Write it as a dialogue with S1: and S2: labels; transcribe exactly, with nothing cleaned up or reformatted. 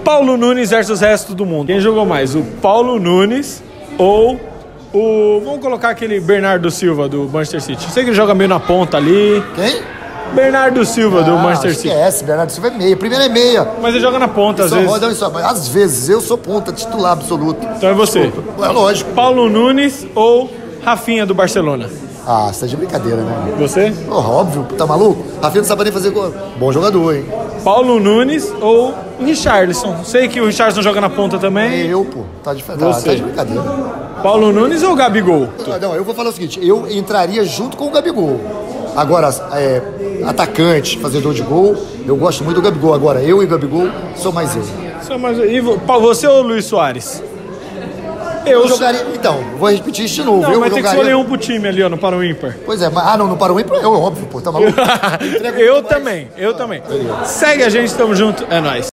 S1: Paulo Nunes versus o resto do mundo. Quem jogou mais? O Paulo Nunes ou o... Vamos colocar aquele Bernardo Silva do Manchester City. Eu sei que ele joga meio na ponta ali.
S2: Quem?
S1: Bernardo Silva, ah, do Manchester City.
S2: Esquece, Bernardo Silva é meia. Primeiro é meia.
S1: Mas ele joga na ponta, às vezes.
S2: Roda, só, às vezes, eu sou ponta, titular absoluto.
S1: Então é você.
S2: Desculpa. É lógico.
S1: Paulo Nunes ou Rafinha do Barcelona?
S2: Ah, você tá de brincadeira, né?
S1: Você?
S2: Oh, óbvio, tá maluco? Rafinha não sabe nem fazer gol. Bom jogador, hein?
S1: Paulo Nunes ou Richarlison? Sei que o Richarlison joga na ponta também.
S2: É eu, pô. Tá de, tá, tá de brincadeira.
S1: Paulo Nunes ou Gabigol?
S2: Não, eu vou falar o seguinte. Eu entraria junto com o Gabigol. Agora, é, atacante, fazedor de gol, eu gosto muito do Gabigol. Agora, eu e o Gabigol, sou mais eu.
S1: Sou mais eu. E você ou o Luiz Soares?
S2: Eu, eu jogaria... Então, vou repetir isso de novo.
S1: Não,
S2: eu
S1: mas
S2: jogaria...
S1: tem que escolher um pro time ali, ó, no para o ímpar.
S2: Pois é, mas... Ah, não, no para o ímpar é óbvio, pô. Tá maluco?
S1: eu também, eu ah, também. Beleza. Segue a gente, tamo junto. É nóis.